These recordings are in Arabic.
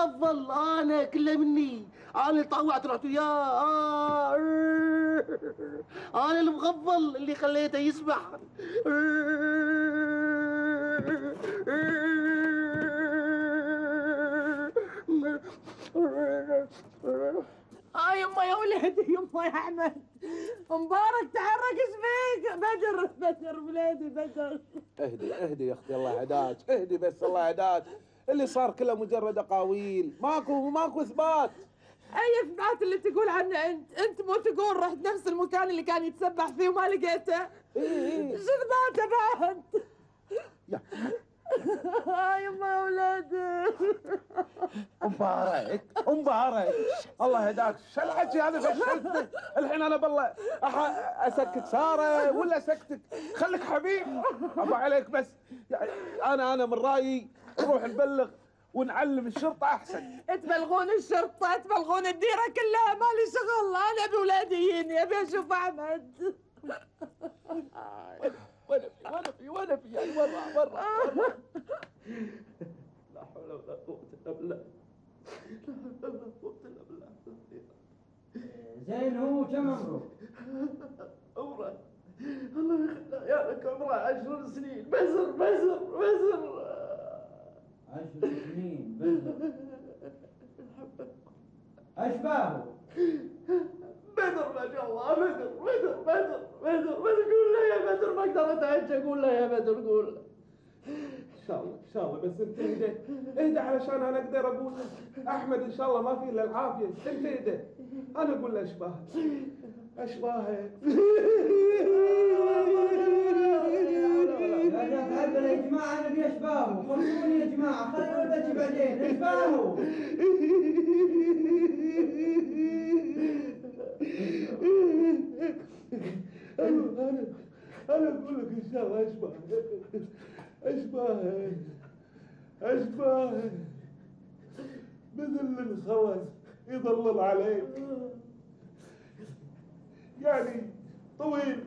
المغفل، انا كله مني، انا اللي طوعت رحت وياه. انا المغفل اللي خليته يسبح. يما يا ولادي، يما يا احمد، مبارك تحرك. ايش فيك؟ بدر ولادي بدر. اهدي يا اختي، الله هداك، اهدي بس الله هداك. اللي صار كله مجرد اقاويل، ماكو اثبات. اي اثبات اللي تقول عنه انت مو تقول رحت نفس المكان اللي كان يتسبح فيه وما لقيته؟ ايش اثباته بعد؟ يما يا ولادي. مبارك الله يهداك، شو الحكي هذا؟ فشلتك الحين. انا بالله اسكت ساره ولا اسكتك؟ خليك حبيب ابو عليك. بس يعني انا من رايي نروح نبلغ ونعلم الشرطه احسن. تبلغون الشرطه، تبلغون الديره كلها، مالي شغل. انا ابي ولادي يجيني، ابي اشوف احمد. وانا في يعني مرة لا حول ولا قوة الا بالله. لا حول ولا قوة الا بالله. زين، هو كم عمره؟ عمره الله يخلى يا لك، عمره 10 سنين. بزر 10 سنين بزر. اشباهه بدر ما شاء الله. بدر قول له يا بدر، ما اقدر اتعجى. قول له يا بدر، قول له ان شاء الله. بس انت اهدى علشان انا اقدر اقول له احمد ان شاء الله ما فيه الا العافيه. انت اهدى، انا اقول له اشباهه. يا جماعه نبي اشباهه، خلصوني يا جماعه، خلي ولدتي بعدين. اشباهه انا اقول لك ان شاء الله اشباهه مثل اللي خلص يضلل عليك، يعني طويل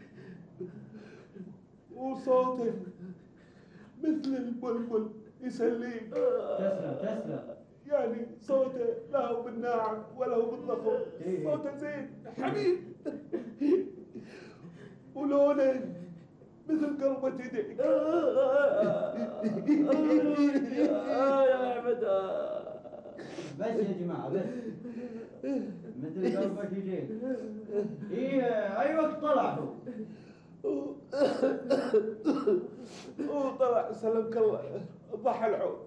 وصوته مثل البلبل يسليك. تسلم. يعني صوته لا هو بالناعم ولا هو بالضخم، صوته زين حبيب. ولونه مثل قلبة يديك. يا احمد بس يا جماعه بس. مثل قلبك يديك. اي وقت طلع هو طلع سلمك الله ضحى العود.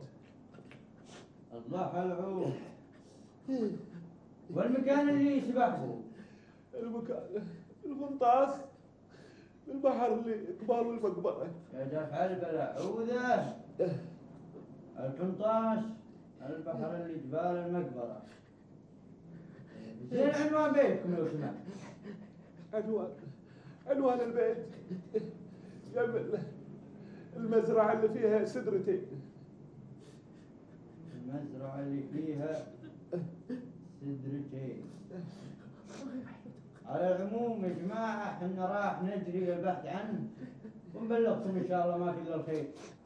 والمكان اللي يسبحه؟ المكان الفنطاس، البحر اللي قبال المقبرة. يا دفع البلعوذة، القنطاش، البحر اللي جبال المقبرة. زين عنوان بيتكم لو سمحت؟ عنوان البيت جنب المزرعة اللي فيها سدرتين. المزرعة اللي فيها سدرتين. على العموم يا جماعة احنا راح نجري البحث عنه ونبلغكم ان شاء الله ما في الا الخير.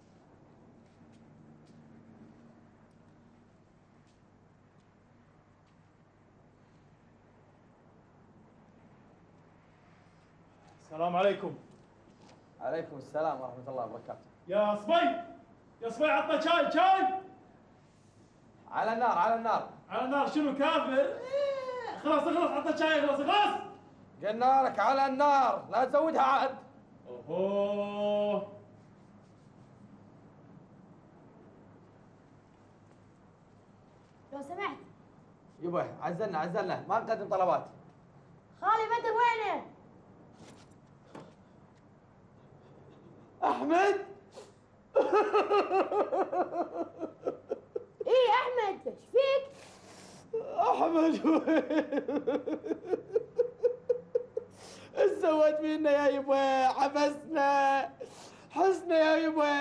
السلام عليكم. عليكم السلام ورحمة الله وبركاته. يا صبي عطنا شاي. على النار. شنو كافر؟ خلاص عطنا شاي. خلاص قلنا لك على النار، لا تزودها عاد. اوهو. لو سمحت. يبا عزلنا ما نقدم طلبات. خالي بدر وينه؟ احمد. ايه احمد، ايش فيك؟ احمد وين؟ ايش سويت فينا يا يبا؟ حبسنا حسنا يا يبا.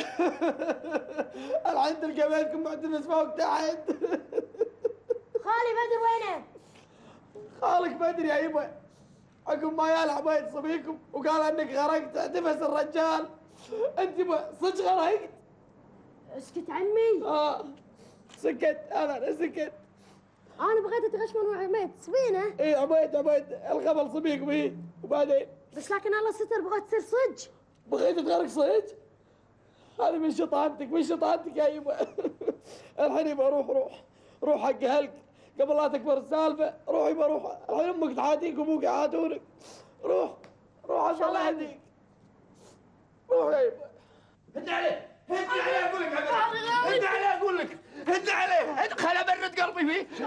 الحين تلقى بيتكم معتمس فوق تحت. خالي بدر وينه؟ خالك بدر يا يبا عقب ما يلعب بيت صبيكم وقال انك غرقت، اعتبس الرجال. انت يبا صدق غرقت؟ اسكت عمي. سكت انا سكت. انا بغيت اتغشمن مع عميد صبينه. ايه عبيد الخبل صبيك بيه وبعدين بس لكن الله ستر بغيت تصير صج. بغيت تغرق صيد. هذه من شطانتك يا يبا. الحين يبا روح حق هلك قبل لا تكبر السالفه. روح يبا روح الحين امك تعاديك وابوك يعادونك. روح عشان الله يهديك. روح يا يبا. هد عليه اقول لك هد عليه اقول لك هد عليه خل ابرد قلبي فيه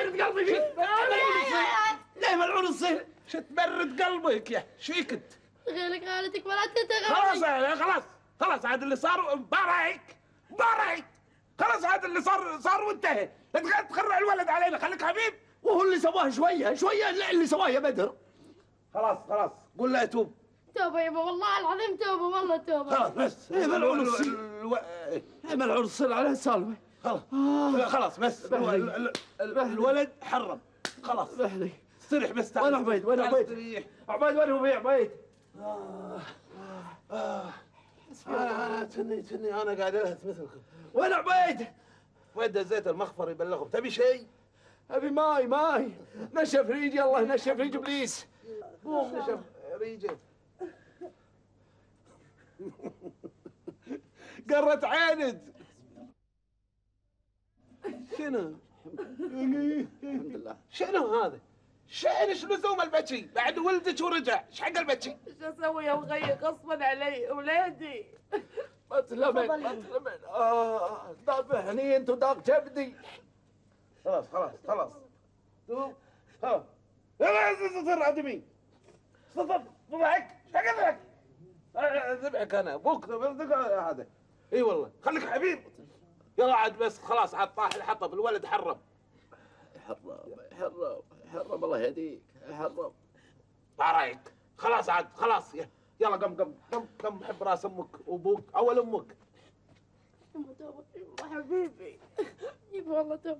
ليه ملعون الصير شو تبرد قلبك يا شيك انت غيرك خالتك ولا تتغير. خلاص عاد اللي صار مبارك خلاص عاد اللي صار وانتهى. لا تخرع الولد علينا خليك حبيب. وهو اللي سواه شويه اللي سواه يا بدر. خلاص قول له توب. توبه يابا والله العظيم توبه والله توبه. خلاص بس ملعون الصير على السالفه. خلاص بس الولد حرم خلاص. استريح بس. وين عبيد؟ وين وين هو عبيد؟ تني انا قاعد الهث مثلكم. وين عبيد؟ وين دزيت المخفر يبلغهم؟ تبي شيء؟ ابي ماي نشف ريجي. الله نشف ريج ابليس. قوم نشف ريجي. قرت عيند. شنو؟ الحمد لله. شنو هذا؟ شنو لزوم البكي؟ بعد ولدك ورجع، ايش حق البكي؟ ايش اسوي يا اخي غصبا علي اولادي. متلمن ذابحني انت وداق كبدي. خلاص دوب خلاص. يلا صر ادمي صفر ضحك ايش حق ضحك؟ ذبحك انا ابوك هذا. اي والله خليك حبيب. يلا عاد بس خلاص عاد طاح الحطب الولد حرم الله يهديك حرم. رايك خلاص عاد خلاص يلا قم حب راس امك وابوك اول امك. يابا حبيبي يابا والله توبه.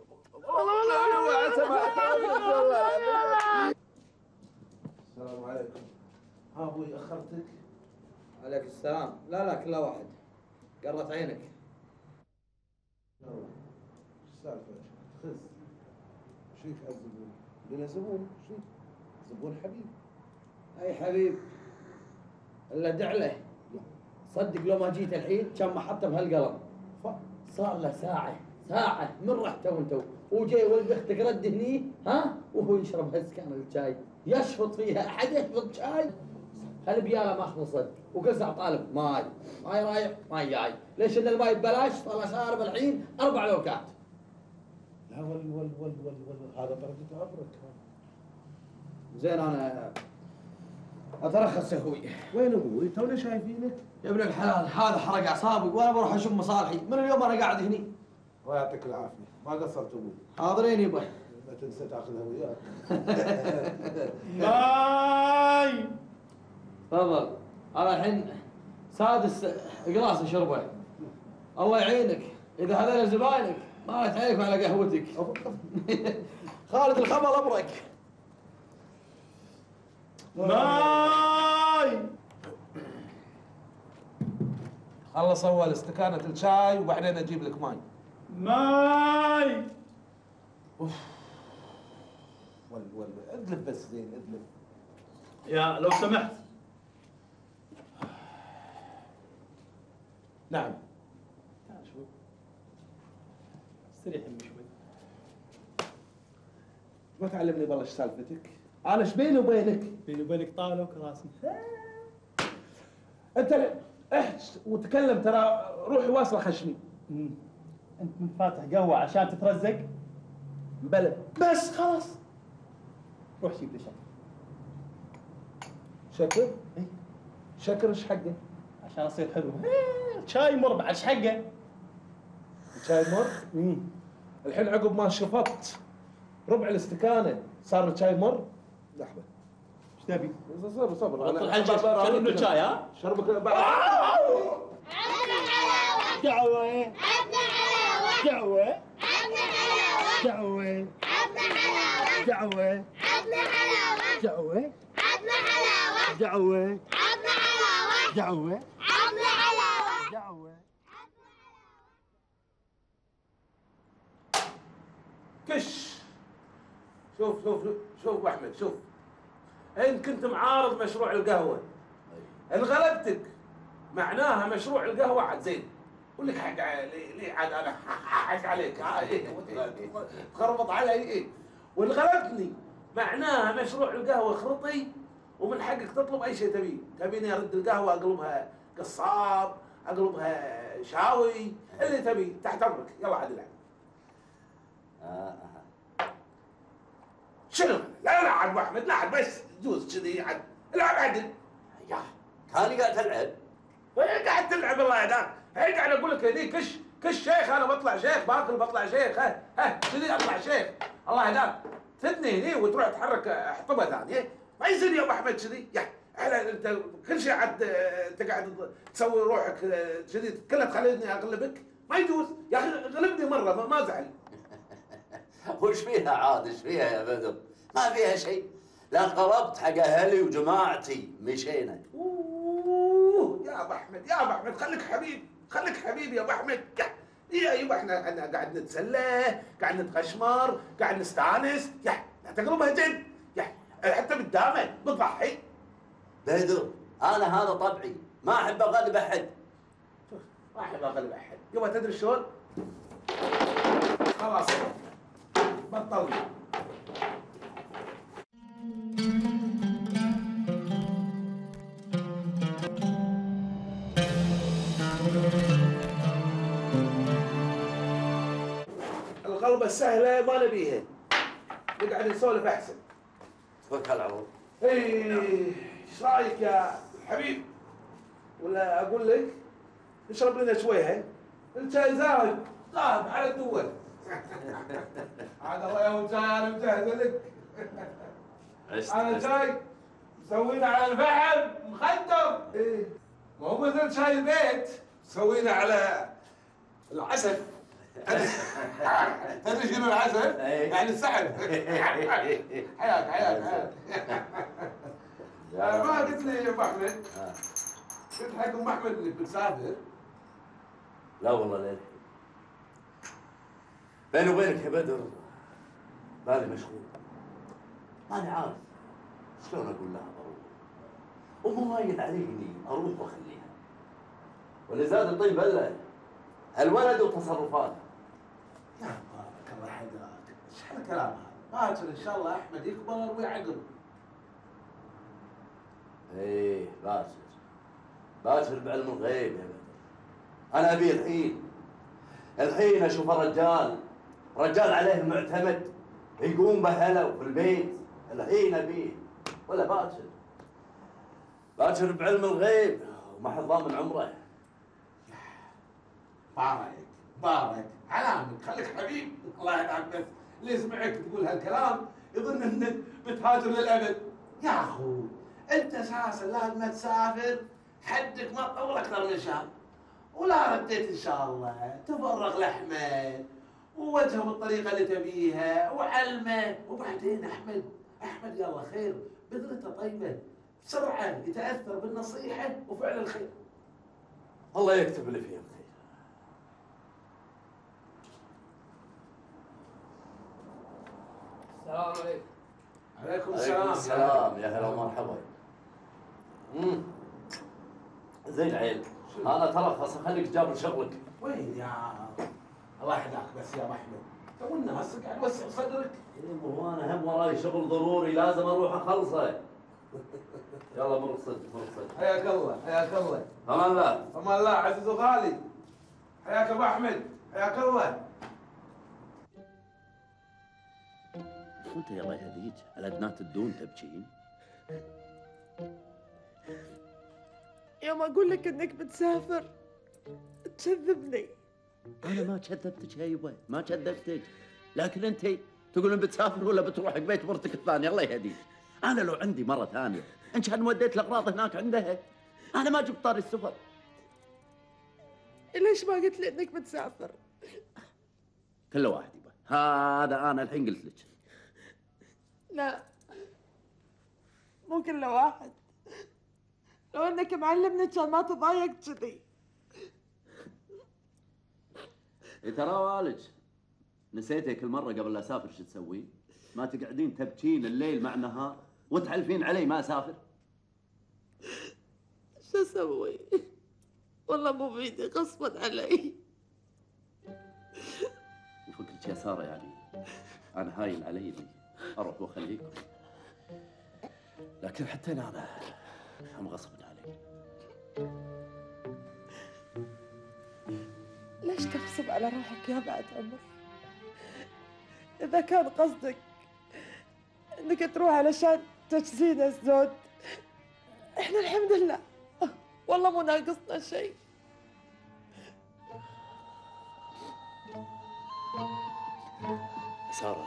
السلام عليكم. ابوي اخرتك. عليك السلام. لا كلها واحد. قرت عينك. ايش السالفه؟ خذ شيك الزبون. لنا زبون شو؟ زبون حبيب. اي حبيب الا دعله. صدق لو ما جيت الحين كان محطه بهالقلم. صار له ساعه من رحت تو وجاي ولد اختك رد هني وهو يشرب هالسكان الشاي يشفط فيها. احد يشفط شاي؟ هالبياله ما خلصت وقزع طالب ماي رايح ماي جاي. ليش ان الماي ببلاش؟ طلع شارب الحين 4 لوكات. لا ول هذا درجته ابرد. زين انا اترخص يا اخوي. وين ابوي؟ تونا شايفينك. يا ابن الحلال هذا حرق اعصابي وانا بروح اشوف مصالحي. من اليوم انا قاعد هني. الله يعطيك العافيه. ما قصرت ابوي. حاضرين يبا. لا تنسى تاخذها وياك. ماي تفضل. انا الحين سادس قراص اشربه. الله يعينك اذا هذول زباينك ما تعرف على قهوتك. خالد الخبل امرك. ماي خلص اول استكانه الشاي وبعدين اجيب لك ماي. ماي ول ادلف بس زين ادلف. يا لو سمحت. نعم. تعال شوي استريح امي شوي. ما تعلمني والله ايش سالفتك؟ انا ايش بيني وبينك؟ بيني وبينك طاوله وكراسي. انت احج وتكلم ترى روحي واصله خشمي. انت من فاتح قهوه عشان تترزق؟ بلى بس خلاص. روح جيب لي شكل. شكر؟ اي شكر ايش حقه؟ عشان اصير حلو. شاي مر بعد ايش حقه؟ شاي مر؟ الحين عقب ما شفطت ربع الاستكانه صار شاي مر؟ لحظه. ايش تبي؟ صبر بطل حجه شرب له شاي ها؟ شربك بعد. دعوه دعوه دعوه دعوه دعوه دعوه دعوه دعوه. كش. شوف شوف شوف ابو احمد، شوف انت كنت معارض مشروع القهوه، ان غلبتك معناها مشروع القهوه عاد زين. اقول لك حق ليه عاد انا حق عليك تخربط علي ايه؟ وان غلبتني معناها مشروع القهوه خرطي، ومن حقك تطلب اي شيء تبيه. تبيني ارد القهوه اقلبها قصاب، اقلبها شاوي، اللي تبيه تحت امرك. يلا عاد العب. شنو؟ لا عاد ابو احمد، لا عاد بس جوز كذي عاد العب عدل. يا كاني قاعد تلعب. قاعد تلعب الله يدام. هي قاعد اقول لك هذي كش شيخ، انا بطلع شيخ، باكل بطلع شيخ، ها كذي اطلع شيخ. الله يدام تدني هني وتروح تحرك حطبه ثانيه، ما يصير يا ابو احمد كذي. يا انت كل شيء عاد انت قاعد تسوي روحك كذي كلها تخليني اغلبك، ما يجوز يا اخي. غلبني مره ما زعل. وش فيها عاد؟ ايش فيها يا بدر؟ ما فيها شيء، لا قربت حق اهلي وجماعتي مشينا. اوه يا ابو احمد، يا ابو احمد خليك حبيب، خليك حبيب يا ابو احمد. يا يبا احنا قاعد نتسلى، قاعد نتغشمر، قاعد نستانس. لا تقلبها جد. حتى بالدامه بتضحي. بدر انا هذا طبعي، ما احب اغلب احد. ما احب اغلب احد. يبا تدري شلون؟ خلاص بطلنا. الغلبة السهلة ما نبيها، نقعد نسولف أحسن. توكل على الله. إيه، إيش رأيك يا حبيب؟ ولا أقول لك نشرب لنا شوية؟ الشاي زاهد على الدول. عاد الله يا شاي أنا مجهز لك. أنا شاي مسوينا على الفحم مخدر. إيه، ما هو مثل شاي البيت، مسوينا على العسل. تدري شنو العسل؟ يعني السحب. حياك. ما قلت لي يا ابو احمد، قلت حق ام احمد انك بتسافر؟ لا والله للحين. بيني وبينك يا بدر بالي مشغول، ماني عارف شلون اقول لها بروح، ومو وايد عليني اروح واخليها. واللي زاد الطين بله الولد وتصرفاته. يا بارك الله حداك، ايش هالكلام هذا؟ باكر ان شاء الله احمد يكبر ويعقل. ايه باكر بعلم الغيب يا بدر. انا ابي الحين اشوف رجال عليه المعتمد، يقوم بهلا في البيت. الحين ابيه، ولا باكر بعلم الغيب وما حد ضامن عمره. بارك علامك، خليك حبيب. الله يدعمك. بس اللي يسمعك تقول هالكلام يظن انك بتهاجر للابد. يا اخوي انت اساسا لازم تسافر، حدك ما تطول اكثر من شهر، ولا رديت ان شاء الله تفرغ لاحمد ووجهه بالطريقه اللي تبيها وعلمه. وبعدين احمد يلا خير، بذرته طيبه، بسرعه يتاثر بالنصيحه وفعل الخير. الله يكتب لي فيه الخير. السلام عليكم. عليكم السلام. يا هلا ومرحبا. زين عيل، انا ترى خلاص اخليك تجابر شغلك. وين يا الله يحداك بس يا ابو احمد، تونا هسه قاعد وسع صدرك. هو انا هم وراي شغل ضروري لازم اروح اخلصه. يلا مر صدق. حياك الله. امان الله. امان الله عزيز وغالي. حياك ابو احمد، حياك الله. وانت يا الله يهديك على ادنات الدون تبكين. يوم اقول لك انك بتسافر تكذبني. انا ما كذبتك يا يبا، ما كذبتك، لكن انت تقولون بتسافر ولا بتروح حق بيت مرتك الثانيه. الله يهديك. انا لو عندي مره ثانيه ان كان وديت الاغراض هناك عندها، انا ما جبت طاري السفر. ليش ما قلت لي انك بتسافر؟ كل واحد يبا، هذا انا الحين قلت لك. لا مو كل واحد، لو انك معلمني كان ما تضايق كذي. ترى والج نسيتي كل مرة قبل لا أسافر شو تسوين؟ ما تقعدين تبكين الليل مع النهار وتحلفين علي ما أسافر؟ شو أسوي؟ والله مو بيدي غصبا علي. وفكرك يا سارة يعني أنا هاين علي إني أروح وأخليكم، لكن حتى أنا هم غصب علي. ليش تغصب على روحك يا بعد عمر؟ إذا كان قصدك إنك تروح علشان تجزينا الزود، إحنا الحمد لله والله مو ناقصنا شيء. سارة،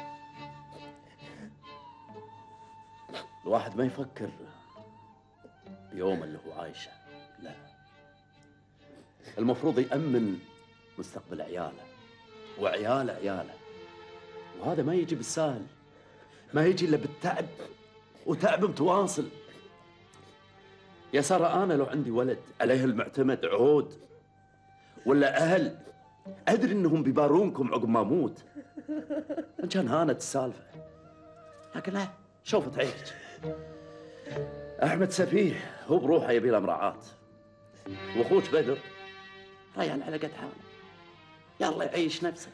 الواحد ما يفكر بيوم اللي هو عايشه، لا، المفروض يأمن مستقبل عياله وعيال عياله، وهذا ما يجي بالسهل، ما يجي إلا بالتعب، وتعب متواصل. يا سارة، أنا لو عندي ولد عليه المعتمد عود ولا أهل أدري إنهم بيبارونكم عقب ما أموت، إن كان هانت السالفة، لكن لا، شوفت عينك. أحمد سفيه هو بروحه يبي له مراعاة، وأخوك بدر ريان على قد حاله، يلا يعيش نفسه،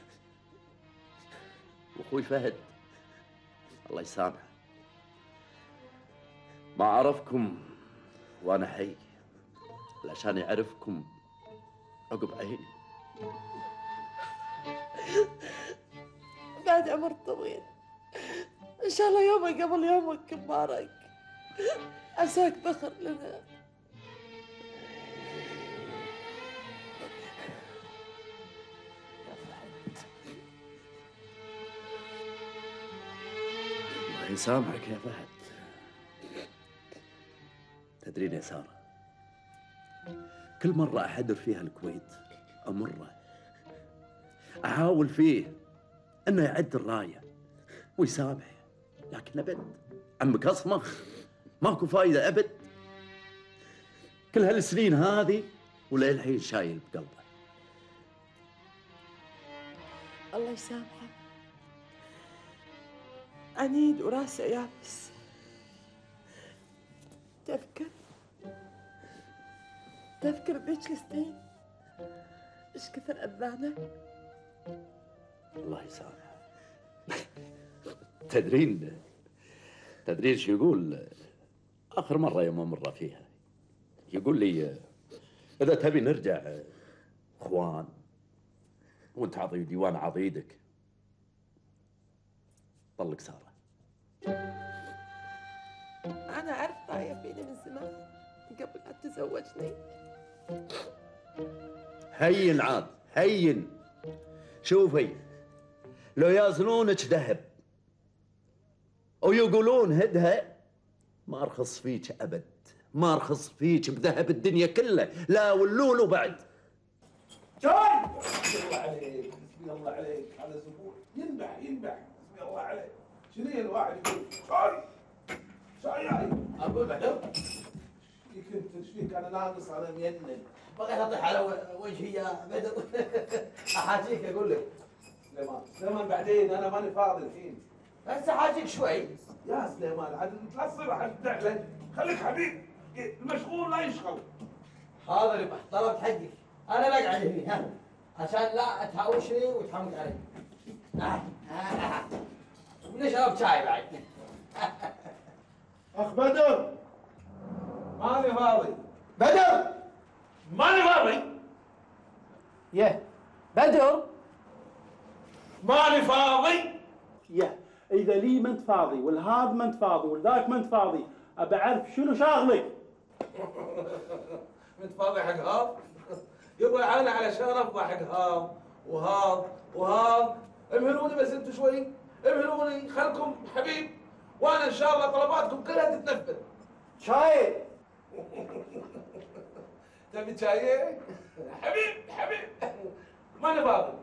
وأخوي فهد الله يسامحه ما عرفكم وأنا حي، علشان يعرفكم عقب عيني. بعد عمر طويل، إن شاء الله يومك قبل يومك مبارك، عساك فخر لنا. الله يسامحك يا فهد. تدرين يا سارة، كل مرة أحضر فيها الكويت أمره أحاول فيه إنه يعد الراية ويسامح، لكن أبد عمك أصمخ، ماكو فايدة أبد. كل هالسنين هذه وللحين شايل بقلبه. الله يسامحه، عنيد وراسه يابس. تفكر ذيك السنين ايش كثر اذانا. الله يسامحه. تدرين شو يقول آخر مرة يوم مرة فيها؟ يقول لي إذا تبي نرجع إخوان وأنت عضيدي وأنا عضيدك، طلق سارة. انا اعرف رايه فيني من زمان قبل لا تزوجني. هين عاد هين. شوفي، لو يازنونك ذهب ويقولون هدها، ما ارخص فيك ابد، ما ارخص فيك بذهب الدنيا كله، لا واللولو بعد. شاي بسم الله عليك، بسم الله عليك على زبون ينبح بسم الله عليك. شنو الواحد يقول شاي اقول بدر فيك انت ايش فيك؟ انا ناقص، انا مينن. بغيت اطيح على وجهي يا بدر. احاجيك اقول لك. سليمان بعدين، انا ماني فاضي الحين. بس احاجيك شوي. يا سليمان عاد لا تصير حد عليك، خليك حبيب، المشغول لا يشغل. حاضر يبا، طلبت حقك. انا بقعد هني ها عشان لا تهاوشني وتحمق علي. ونشرب شاي بعد. اخ بدر ماني فاضي. بدر ماني فاضي. يا بدر ماني فاضي. يا اذا لي ما انت فاضي والهذا ما انت فاضي والذاك ما انت فاضي، ابى اعرف شنو شاغلك. انت فاضي حق هذا؟ يبا انا علشان افضح حق هذا وهذا امهلوني بس انتوا شوي، امهلوني خلكم حبيب، وانا ان شاء الله طلباتكم كلها تتنفذ. شاي تبي شاي؟ حبيب ماني فاضي.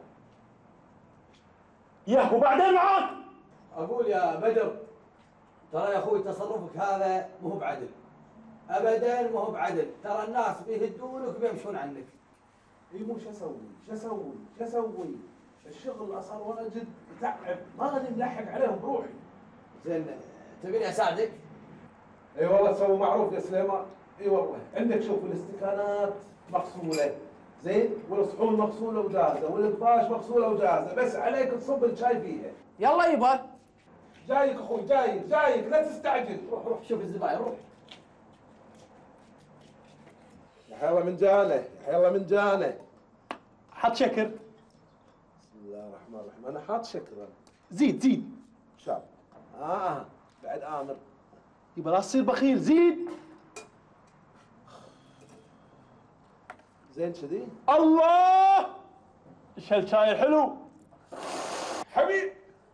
يا وبعدين معاك. اقول يا بدر، ترى يا اخوي تصرفك هذا مو بعدل ابدا، مو بعدل. ترى الناس بيهدونك وبيمشون عنك. اي مو شو اسوي؟ الشغل صار واجد يتعب، ماني ملحق عليهم بروحي. زين تبيني اساعدك؟ اي والله تسوي معروف يا سليمان. اي والله عندك شوف الاستكانات مغسوله زين، والصحون مغسوله وجاهزه، والقفاش مغسوله وجاهزه، بس عليك تصب الشاي فيها. يلا يبا. جايك اخوي جايك لا تستعجل. روح شوف الزباين روح. يا الله من جانا يا الله من جانا. حط شكر. بسم الله الرحمن الرحيم. انا حاط شكرا. زيد. شاب بعد امر. يبا لا تصير بخيل، زيد. زين كذي. الله، ايش هالشاي حلو. حبيب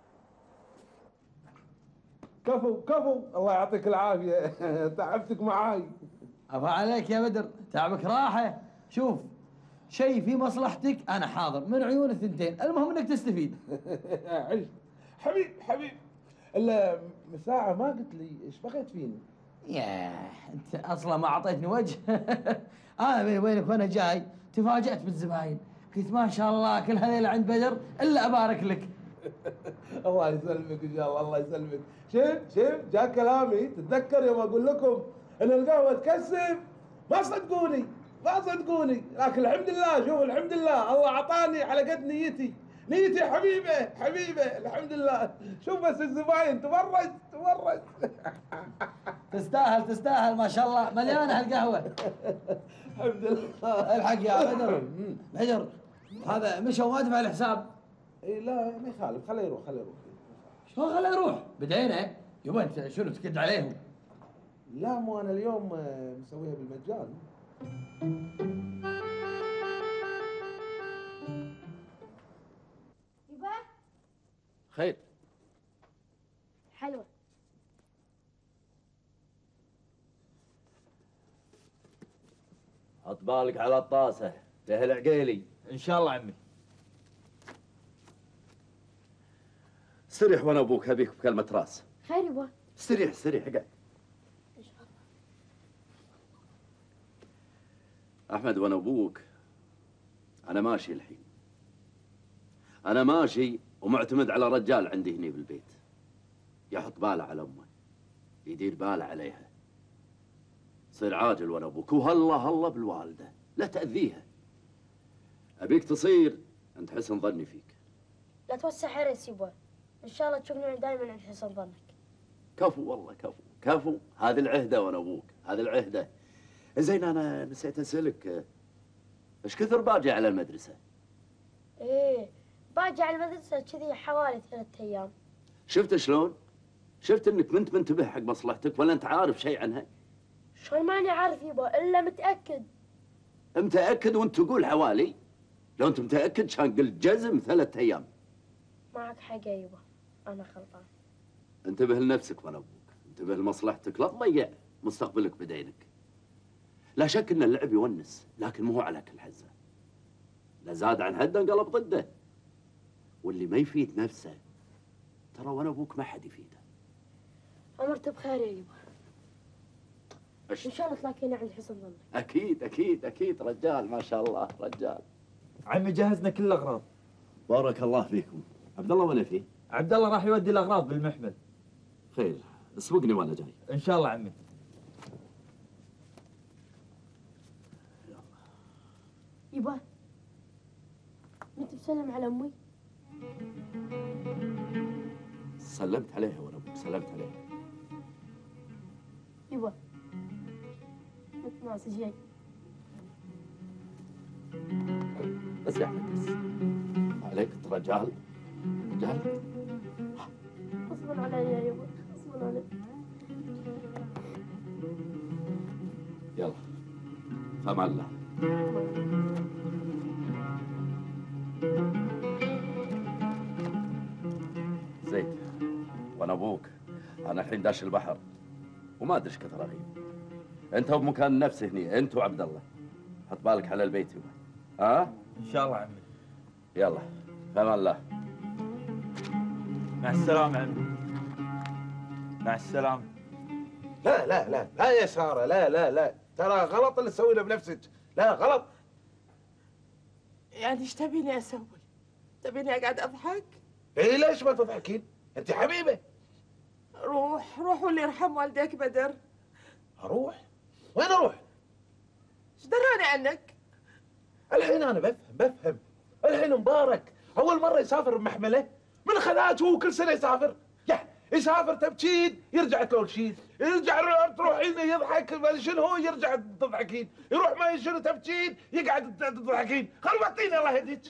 كفو الله يعطيك العافيه. تعبتك معاي. عفا عليك يا بدر، تعبك راحه. شوف شيء في مصلحتك انا حاضر من عيون الثنتين، المهم انك تستفيد. عش حبيب الا من ساعه ما قلت لي ايش بغيت فيني. ياه انت اصلا ما اعطيتني وجه. انا بيني وبينك وانا جاي تفاجأت بالزباين، قلت ما شاء الله كل هذيل عند بدر الا ابارك لك. الله يسلمك ان شاء الله الله يسلمك. شوف جاء كلامي. تتذكر يوم اقول لكم ان القهوه تكسب؟ ما صدقوني لكن الحمد لله. شوف الحمد لله الله اعطاني على قد نيتي حبيبه الحمد لله. شوف بس الزباين تفرج. تستاهل ما شاء الله، مليانه هالقهوه. الحمد لله. الحق يا بدر هذا مشى وما دفع الحساب. اي لا ما يخالف، خليه يروح. شلون خليه يروح؟ بدينا يبا انت شنو تكد عليهم؟ لا مو انا اليوم مسويها بالمجان. يبا خير. حلوة. حط بالك على الطاسة له العقيلي. ان شاء الله عمي. استريح وانا ابوك ابيك بكلمة راس. خير يبا. استريح اقعد. إن شاء الله. احمد وانا ابوك انا ماشي الحين. انا ماشي ومعتمد على رجال عندي هني بالبيت يحط باله على امه، يدير باله عليها. صير عاجل وانا ابوك، وهلا بالوالده لا تاذيها. ابيك تصير انت حسن ظني فيك. لا توسع حرس يبا، إن شاء الله تشوفني دائما عند حسن ظنك. كفو والله كفو. هذه العهده وانا ابوك، هذه العهده. زين انا نسيت اسالك، ايش كثر باجي على المدرسه؟ إيه باجي على المدرسة كذي حوالي 3 أيام. شفت شلون؟ شفت انك ما انت منتبه حق مصلحتك ولا انت عارف شيء عنها؟ شلون ماني عارف يبا إلا متأكد. متاكد وانت تقول حوالي؟ لو انت متاكد كان قلت جزم 3 ايام. معك حق يبا، أنا غلطان. انتبه لنفسك وانا ابوك، انتبه لمصلحتك، لا تضيع مستقبلك بدينك. لا شك ان اللعب يونس، لكن مو على كل حزه. لا زاد عن حده انقلب ضده. واللي ما يفيد نفسه ترى وانا ابوك ما حد يفيده. أمرت بخير يا يبا. إن شاء الله تلاقيني عند حسن ظنك. اكيد رجال ما شاء الله رجال. عمي جهزنا كل الاغراض. بارك الله فيكم. عبد الله وين فيه؟ عبد الله راح يودي الاغراض بالمحمل. خير اسبقني وانا جاي. ان شاء الله عمي. يبا أنت بسلم على أمي؟ سلمت عليها وانا ابوك، سلمت عليها. يبا أنت ناسي شيء. بس يا احمد بس عليك انت رجال. غصبا علي يا يبا، غصبا علي. يلا فمان الله. زين وانا ابوك انا الحين داش البحر وما ادري ايش كثر اغيب. انت بمكان نفسه هني انت وعبد الله. حط بالك على البيت يبا. ها؟ ان شاء الله عمي. يلا فمان الله. مع السلامه عمي. مع السلامه. لا يا ساره لا ترى غلط اللي تسوينه بنفسك. لا غلط. يعني ايش تبيني اسوي؟ تبيني اقعد اضحك؟ ايه ليش ما تضحكين؟ انت حبيبه. روح واللي يرحم والديك بدر. اروح؟ وين اروح؟ ايش دراني عنك؟ الحين انا بفهم. الحين مبارك اول مره يسافر بمحمله من خذاته، هو كل سنه يسافر. يسافر تبكين يرجع تلولشين، يرجع تروحين يضحك شنو يرجع تضحكين، يروح ما شنو تبكين يقعد تضحكين. خربطيني الله يهديك.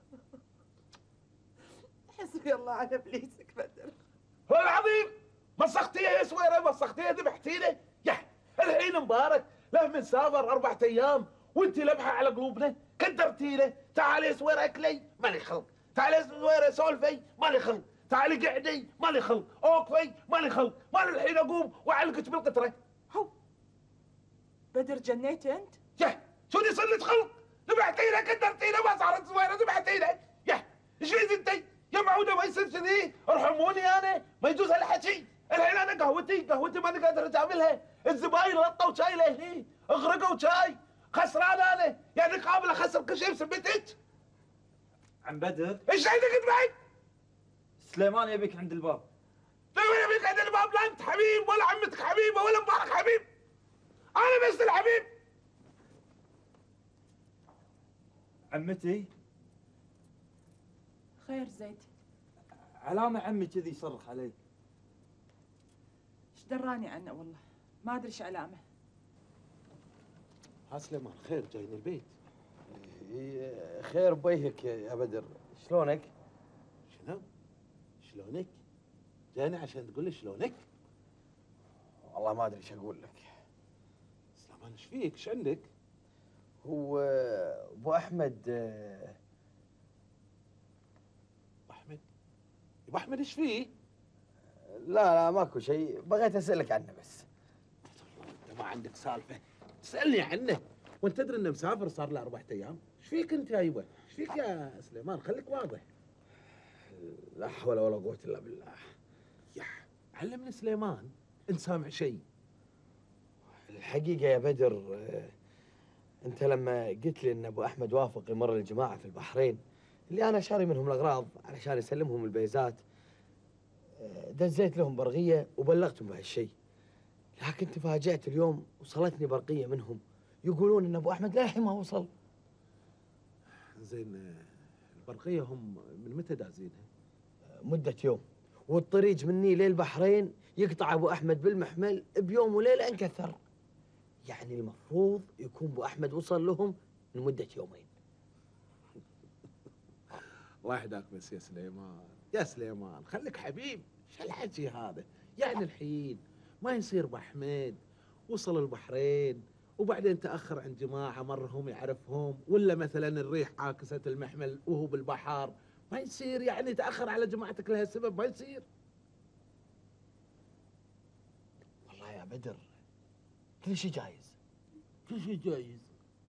حسبي الله على ابليسك بدر. هو العظيم مسختيه يا سويره، مسختيه ذبحتيني. الحين مبارك له من سافر 4 ايام وانت لبحه على قلوبنا، كدرتينا. تعالي يا سويره اكلي مالي خلق، تعالي يا سويره سولفي مالي خلق، تعالي قعدي مالي خلق، اوقفي مالي خلق، مالي الحين اقوم واعلقك بالقطره. هو بدر جنيت انت؟ شو دي صرت خلق؟ ذبحتينا كدرتينا، ما صارت سويره ذبحتينا. ايش فيك انت؟ يا معوده ما يصير كذي، ارحموني انا، ما يجوز هالحكي. الحين انا قهوتي ماني قادر اجاملها، الزباين لطوا شاي لهني، اغرقوا شاي، خسران انا، يعني قابل اخسر كل شيء بسبتك. عم بدر، ايش عندك انت معي؟ سليمان يبيك عند الباب. ليه يبيك عند الباب؟ لا انت حبيب ولا عمتك حبيبه ولا مبارك حبيب، انا بس الحبيب. عمتي خير زيد. علامة عمي كذي يصرخ علي. ايش دراني عنه والله، ما ادري ايش علامه. ها سليمان خير جايين البيت. خير بوجهك يا بدر، شلونك؟ شنو؟ شلونك؟ جاني عشان تقول لي شلونك؟ والله ما ادري ايش اقول لك. سليمان ايش فيك؟ ايش عندك؟ هو ابو احمد. ابو احمد ايش فيه؟ لا ماكو شيء، بغيت اسالك عنه بس. انت ما عندك سالفه تسالني عنه وانت تدري انه مسافر صار له 4 ايام. ايش فيك انت يا ايوه؟ ايش فيك يا سليمان؟ خليك واضح. لا حول ولا قوه الا بالله. علمني سليمان، انت سامع شيء؟ الحقيقه يا بدر، انت لما قلت لي ان ابو احمد وافق يمر الجماعه في البحرين اللي انا شاري منهم الاغراض علشان يسلمهم البيزات، دزيت لهم برقيه وبلغتهم بهالشيء. لكن تفاجأت اليوم وصلتني برقيه منهم يقولون ان ابو احمد للحين ما وصل. زين البرقيه هم من متى دازينها؟ مده يوم، والطريق مني للبحرين يقطع ابو احمد بالمحمل بيوم وليله انكثر. يعني المفروض يكون ابو احمد وصل لهم من مده يومين. الله يهداك بس يا سليمان، يا سليمان خليك حبيب. شو الحكي هذا؟ يعني الحين ما يصير ابو احمد وصل البحرين وبعدين تاخر عن جماعه مرهم يعرفهم، ولا مثلا الريح عاكست المحمل وهو بالبحر، ما يصير يعني تاخر على جماعتك لهالسبب، ما يصير. والله يا بدر كل شيء جايز، كل شيء جايز.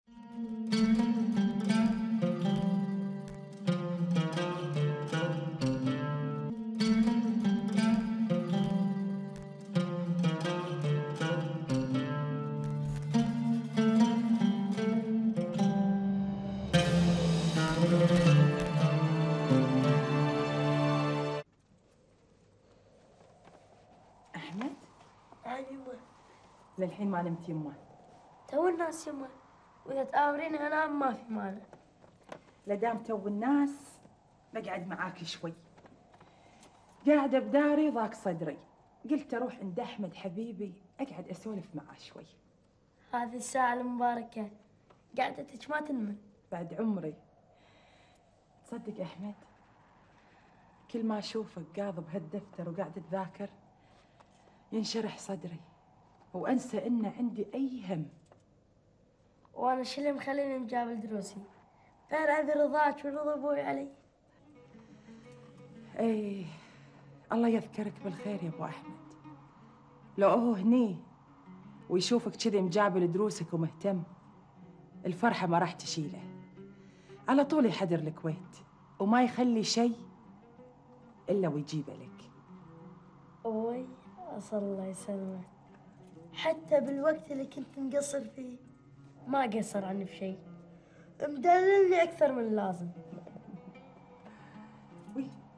احمد ايوه للحين ما نمت يمه؟ تو الناس يمه، واذا تآمرين انام ما في مانع. لدام تو الناس بقعد معاك شوي. قاعده بداري ضاق صدري، قلت اروح عند احمد حبيبي اقعد اسولف معاه شوي. هذه الساعة المباركة قعدتك ما تنمل. بعد عمري. تصدق احمد كل ما اشوفك قاضب هالدفتر وقاعد تذاكر ينشرح صدري وانسى ان عندي اي هم. وانا شو اللي مخليني مجابل دروسي؟ غير اذي رضاك ورضا ابوي علي. ايه الله يذكرك بالخير يا ابو احمد. لو هو هني ويشوفك كذي مجابل دروسك ومهتم، الفرحة ما راح تشيله. على طول يحضر الكويت وما يخلي شيء إلا ويجيبه لك. أوي أصل الله يسلمك، حتى بالوقت اللي كنت مقصر فيه ما قصر عني بشيء، مدللني أكثر من اللازم.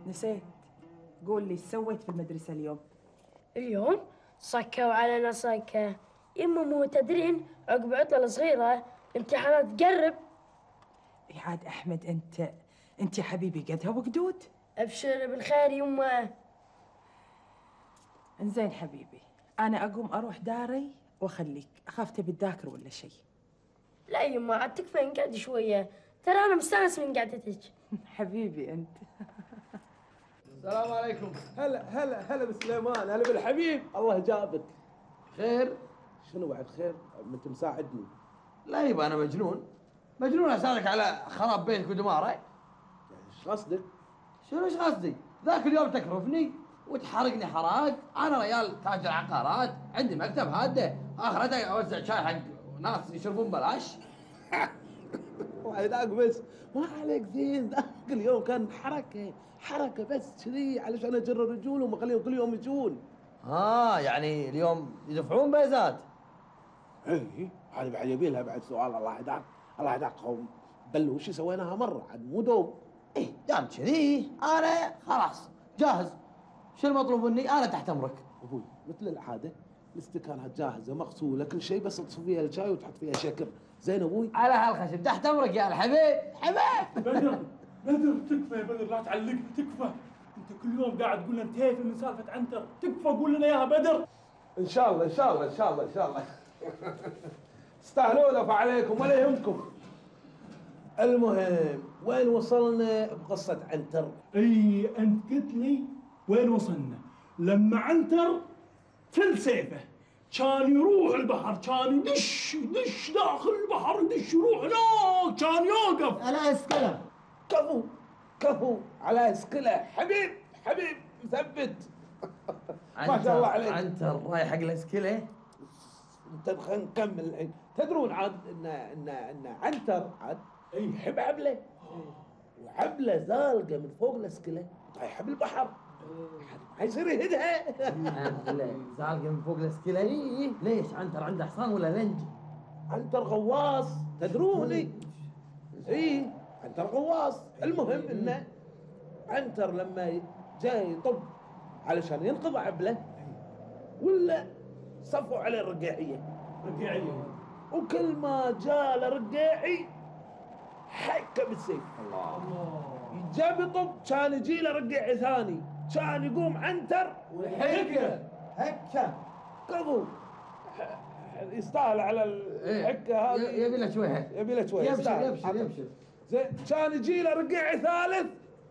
نسيت. قول لي ايش سويت في المدرسة اليوم؟ اليوم صكوا علينا صكة. يما مو تدرين عقب عطلة صغيرة امتحانات تقرب. يا عاد احمد انت يا حبيبي قدها وقدود. ابشر بالخير يما. انزين حبيبي، انا اقوم اروح داري واخليك، اخاف تبي تذاكر ولا شيء. لا يما عاد تكفى نقعد شوية، ترى أنا مستانس من قعدتك. حبيبي انت. السلام عليكم. هلا بسليمان، هلا بالحبيب، الله جابك. خير؟ شنو بعد خير؟ انت مساعدني. لا يبا انا مجنون اسالك على خراب بيتك ودماره. ايش قصدك؟ شنو ايش قصدي؟ ذاك اليوم تكرفني وتحرقني حراق. انا ريال تاجر عقارات، عندي مكتب هاده، اخرته اوزع شاي حق ناس يشربون بلاش. والله ذاك بس ما عليك زين، ذاك اليوم كان حركه بس كذي علشان اجر الرجول ومخليهم كل يوم يجون. يعني اليوم يدفعون بيزات. اي هذه بعد يبي لها بعد سؤال. الله يهداك قوم بلوشي سويناها مره عاد مو دوم. ايه دام كذي انا خلاص جاهز. شو المطلوب مني؟ انا تحت امرك. ابوي مثل العاده الاستكانات جاهزه مغسوله كل شيء، بس تصب فيها الشاي وتحط فيها شكر. زين ابوي؟ على هالخشب تحت امرك يا الحبيب. حبيب بدر تكفى يا بدر، لا تعلقنا، تكفى. انت كل يوم قاعد تقول لنا تهيفي من سالفه عنتر، تكفى قول لنا اياها بدر. ان شاء الله استاهلوا لف عليكم ولا يهمكم. المهم وين وصلنا بقصه عنتر؟ اي انت قلت لي وين وصلنا؟ لما عنتر تل سيفه كان يروح البحر، كان يدش داخل البحر، يدش يروح هناك، كان يوقف على اسكله. كفو على اسكله. حبيب مثبت. ما شاء الله عليك. عنتر رايح حق الاسكله. انت خلينا نكمل الحين. تدرون عاد ان عنتر عاد يحب عبله، وعبله زالقه من فوق الاسكله طايحه بالبحر، ما يصير يهدها. زالقه من فوق الاسكله. ليش عنتر عنده حصان ولا لنج؟ عنتر غواص تدروني. عنتر غواص. المهم انه عنتر لما جاي يطب علشان ينقذ عبله ولا صفوا عليه الرقاعيه، وكل ما جاء له رقاعي حكه بالسيف. الله جاب يطب كان يجي له رقاعي ثاني، كان يقوم عنتر وحكه كفو. يستاهل على الحكه هذه. يبي له شويه يبشر. زين كان يجي له رقاعي ثالث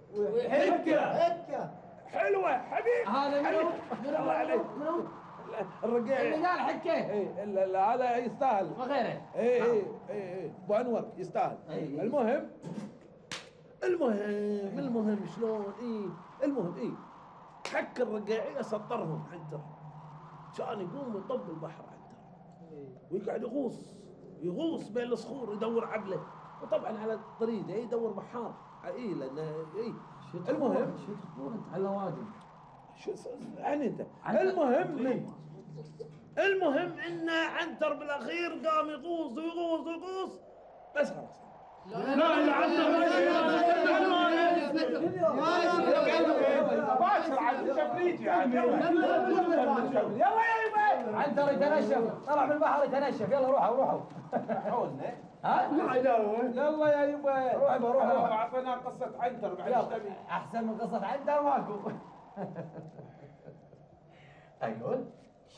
حكه حلوه. حبيب هذا منو؟ الله عليك. الرقاعي اللي قال حكه. لا هذا يستاهل وغيره. اي ابو انور يستاهل. المهم شلون المهم حك الرقاعيه سطرهم عنتر، كان يقوم يطب البحر عنتر ويقعد يغوص بين الصخور يدور عبله، وطبعا على طريقه يدور بحار. لانه المهم شو تقول انت على وادي؟ يعني انت المهم ان عنتر بالاخير قام يغوص بس خلاص. لا عنتر باشر عاد شفريجي عاد. يلا يا يبا عنتر يتنشف، طلع من البحر يتنشف. يلا روحوا حولنا. يلا يا يبا روحوا اعطينا قصه عنتر بعد ايش تبي؟ احسن من قصه عنتر ماكو. اقول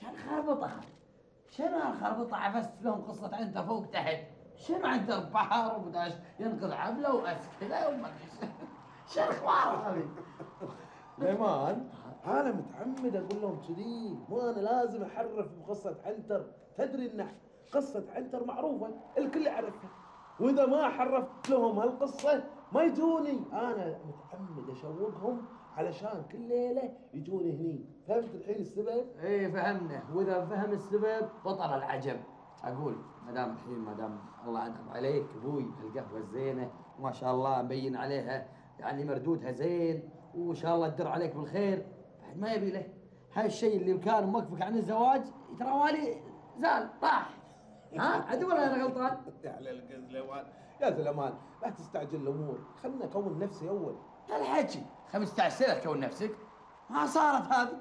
شنو الخربطه عفست لهم قصه عنتر فوق تحت. شنو عنتر بحر وداش ينقذ عبله واسكله وما شنو اخبار هذه؟ سليمان انا متعمد اقول لهم كذي، مو انا لازم احرف بقصه عنتر. تدري ان قصه عنتر معروفه الكل يعرفها، واذا ما حرفت لهم هالقصه ما يجوني. انا متعمد اشوقهم علشان كل ليله يجوني هني. فهمت الحين السبب؟ ايه فهمنا، واذا فهم السبب بطل العجب. اقول ما دام الله انعم عليك ابوي القهوه الزينه ما شاء الله مبين عليها، يعني مردودها زين وان شاء الله تدر عليك بالخير، بعد ما يبي له هالشيء اللي كان موقفك عن الزواج ترى والي زال راح. عدل ولا انا غلطان؟ يا سليمان لا تستعجل الامور، خلنا اكون نفسي اول. الحكي 15 سنة تكون نفسك ما صارت هذه.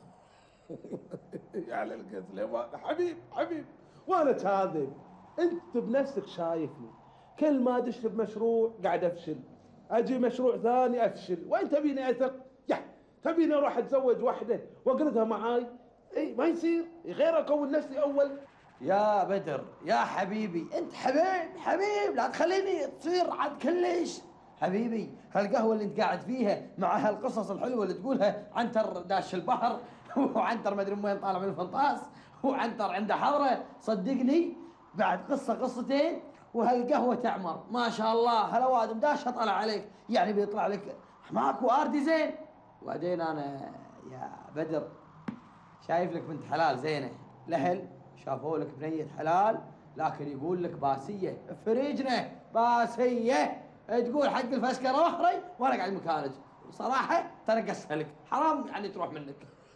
يا على القتل حبيب وانا كاذب. انت بنفسك شايفني كل ما ادش بمشروع قاعد افشل، اجي مشروع ثاني افشل، وين تبيني اثق؟ تبيني اروح اتزوج وحده واقردها معاي؟ اي ما يصير، غير اكون نفسي اول. يا بدر يا حبيبي، انت حبيب لا تخليني تصير عاد كلش. حبيبي هالقهوة اللي انت قاعد فيها مع هالقصص الحلوة اللي تقولها، عنتر داش البحر وعنتر ما ادري من وين طالع من الفنطاس وعنتر عنده حضرة، صدقني بعد قصتين وهالقهوة تعمر ما شاء الله. هالأوادم داشها طلع عليك، يعني بيطلع لك ماكو آردي زين. وبعدين انا يا بدر شايف لك بنت حلال زينة، الأهل شافوا لك بنية حلال لكن يقول لك باسية فريجنا باسية، تقول حق الفسكرة وحري وانا قاعد مكانك. صراحة ترى قصها لك حرام يعني تروح منك.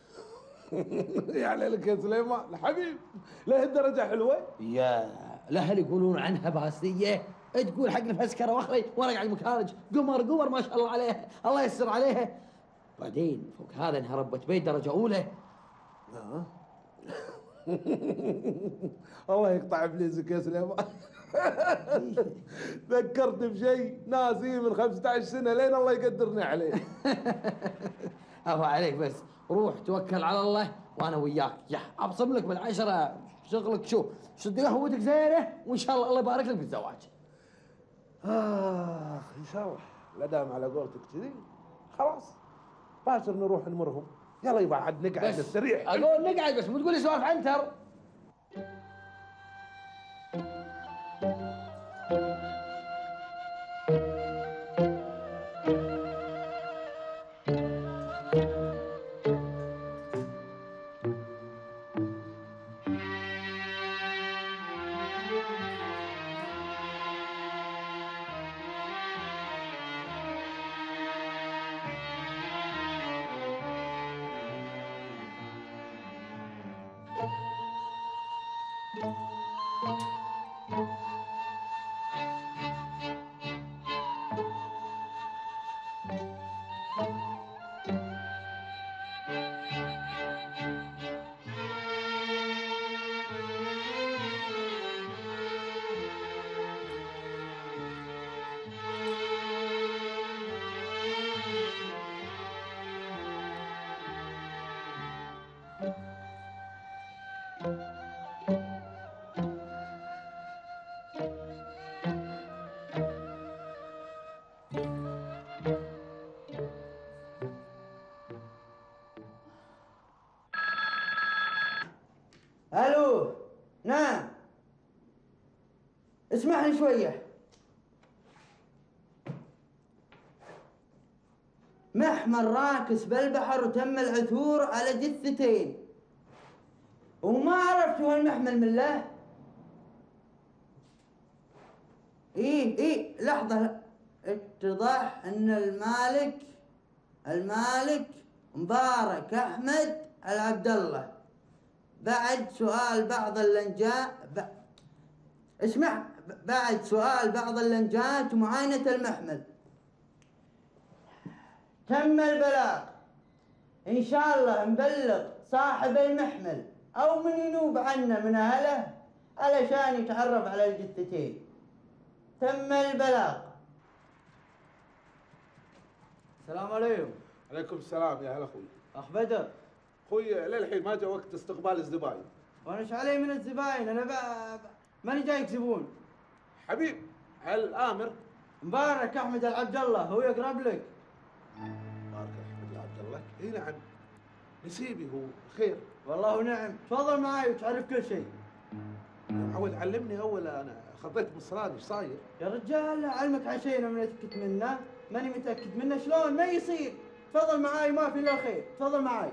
يعني لك يا سليمان حبيب لهالدرجة حلوة؟ يا الأهل يقولون عنها باسية، تقول حق الفسكرة وحري وانا قاعد مكانك. قمر ما شاء الله عليها، الله يستر عليها. بعدين فوق هذا انها ربت بيت درجة أولى. الله يقطع ابليسك يا سليمان. ذكرت بشيء ناسي من 15 سنة لين الله يقدرني عليه. عفو عليك، بس روح توكل على الله وانا وياك ابصم لك بالعشرة شغلك. شو شد قهوتك زينة وان شاء الله الله يبارك لك بالزواج. ان شاء الله لا دام على قولتك كذي خلاص باشر نروح نمرهم. يلا يبا عاد نقعد نستريح. اقول نقعد بس مو تقول لي سوالف عنتر. الو نعم، اسمعني شوية. محمل راكس بالبحر وتم العثور على جثتين وما عرفت شو المحمل من الله. ايه لحظة، اتضح ان المالك مبارك احمد العبد الله. بعد سؤال بعض اللنجات ومعاينة المحمل تم البلاغ. إن شاء الله نبلغ صاحب المحمل أو من ينوب عنه من أهله علشان يتعرف على الجثتين. تم البلاغ. السلام عليكم. عليكم السلام يا هلا اخوي. أخ بدر. اخوي للحين ما جاء وقت استقبال الزباين. وانا ايش علي من الزباين؟ انا ماني جايك زبون. حبيب الامر مبارك احمد العبد الله هو يقرب لك. مبارك احمد العبد الله؟ اي نعم. نسيبي هو خير. والله ونعم، تفضل معي وتعرف كل شيء. يا معود علمني اول، انا خضيت من الصلاه ايش صاير؟ يا رجال علمك عن شيء انا متاكد منه، ماني متاكد منه شلون ما يصير. تفضل معي ما في الا خير، تفضل معي.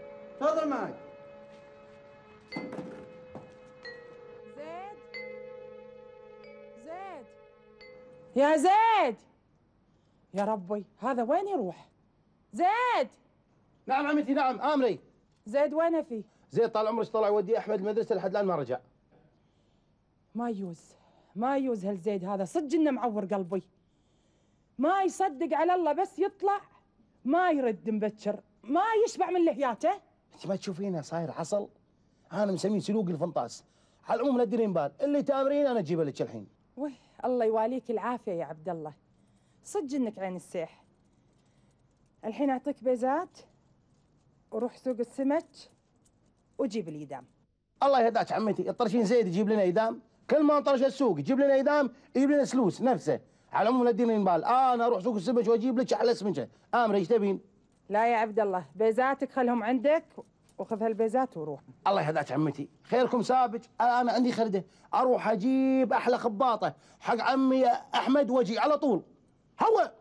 زيد يا زيد، يا ربي هذا وين يروح؟ زيد. نعم عمتي نعم امري. زيد وين في؟ زيد طال عمرك طلع ودي احمد المدرسه لحد الان ما رجع. ما يوز هالزيد هذا، صدق انه معور قلبي. ما يصدق على الله، بس يطلع ما يرد مبكر، ما يشبع من لحياته. انت ما تشوفينه صاير عصل؟ انا مسميه سلوق الفنطاس. على العموم لا تديرين بال، اللي تامرين انا اجيبه لك الحين. وي الله يواليك العافيه يا عبد الله، صدق انك عين السيح. الحين اعطيك بيزات وروح سوق السمك وجيب لي ايدام. الله يهداك عمتي، الطرشين زيد يجيب لنا ايدام، كل ما نطرش السوق يجيب لنا ايدام، يجيب لنا سلوس نفسه. على العموم لا تديرين بال، انا اروح سوق السمك واجيب لك احلى سمكه. امر ايش تبين؟ لا يا عبد الله، بيزاتك خلهم عندك وخذ هالبيزات وروح. الله يهداك عمتي، خيركم سابج. انا عندي خرده، اروح اجيب احلى خباطه حق عمي احمد واجي على طول. هو